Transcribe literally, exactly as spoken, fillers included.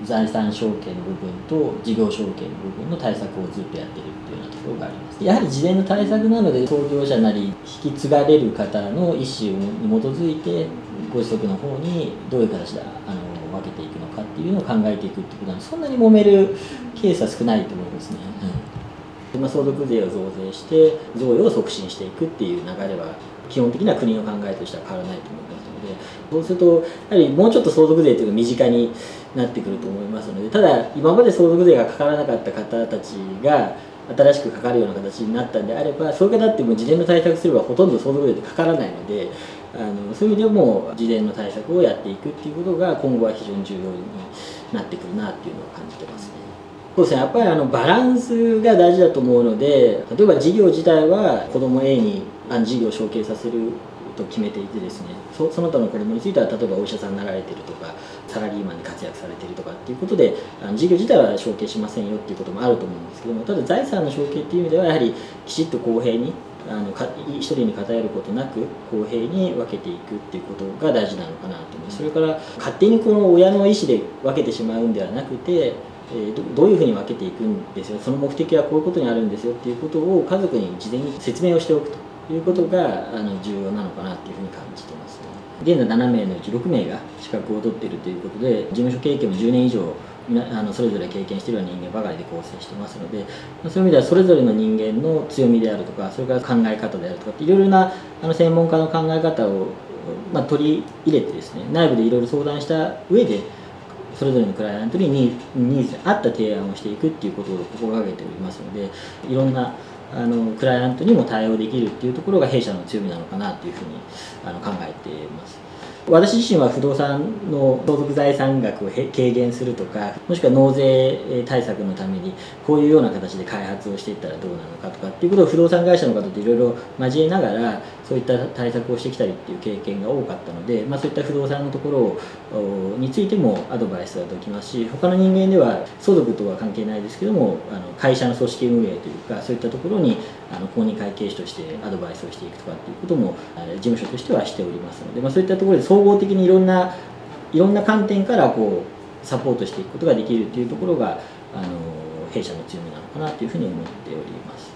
財産承継の部分と事業承継の部分の対策をずっとやってるっていうようなところがあります。やはり事前の対策なので、創業者なり引き継がれる方の意思に基づいてご子息の方にどういう形であの分けていくのかっていうのを考えていくっていうことなので、そんなに揉めるケースは少ないと思いますね。うん、まあ、相続税を増税して贈与を促進していくっていう流れは基本的には国の考えとしては変わらないと思いますので、そうするとやはりもうちょっと相続税というのが身近になってくると思いますので、ただ今まで相続税がかからなかった方たちが新しくかかるような形になったんであれば、そういう方ってもう事前の対策すればほとんど相続税ってかからないので、あのそういう意味でも事前の対策をやっていくっていうことが今後は非常に重要になってくるなっていうのを感じてますね。そうですね、やっぱりあのバランスが大事だと思うので、例えば事業自体は子ども A にあの事業を承継させると決めていてですね、そ, その他の子どもについては例えばお医者さんになられてるとかサラリーマンで活躍されてるとかっていうことで、あの事業自体は承継しませんよっていうこともあると思うんですけども、ただ財産の承継っていう意味ではやはりきちっと公平にあのか一人に偏ることなく公平に分けていくっていうことが大事なのかなと思います。それから勝手にこの親の意思で分けてしまうんではなくて、えどどういうふうに分けていくんですよ、その目的はこういうことにあるんですよっていうことを家族に事前に説明をしておくということがあの重要なのかなというふうに感じてますね。現在ななめいのうちろくめいが資格を取っているということで、事務所経験もじゅうねん以上あのそれぞれ経験しているような人間ばかりで構成してますので、そういう意味ではそれぞれの人間の強みであるとか、それから考え方であるとかっていろいろなあの専門家の考え方を、まあ、取り入れてですね、内部でいろいろ相談した上でそれぞれのクライアントにニーズに合った提案をしていくっていうことを心がけておりますので、いろんなあのクライアントにも対応できるっていうところが弊社の強みなのかなというふうにあの考えています。私自身は不動産の相続財産額を軽減するとか、もしくは納税対策のためにこういうような形で開発をしていったらどうなのかとかっていうことを不動産会社の方といろいろ交えながらそういった対策をしてきたりっていう経験が多かったので、まあ、そういった不動産のところについてもアドバイスができますし、他の人間では相続とは関係ないですけども、あの会社の組織運営というかそういったところにあの公認会計士としてアドバイスをしていくとかっていうことも事務所としてはしておりますので、まあ、そういったところで総合的にいろんないろんな観点からこうサポートしていくことができるというところがあの弊社の強みなのかなというふうに思っております。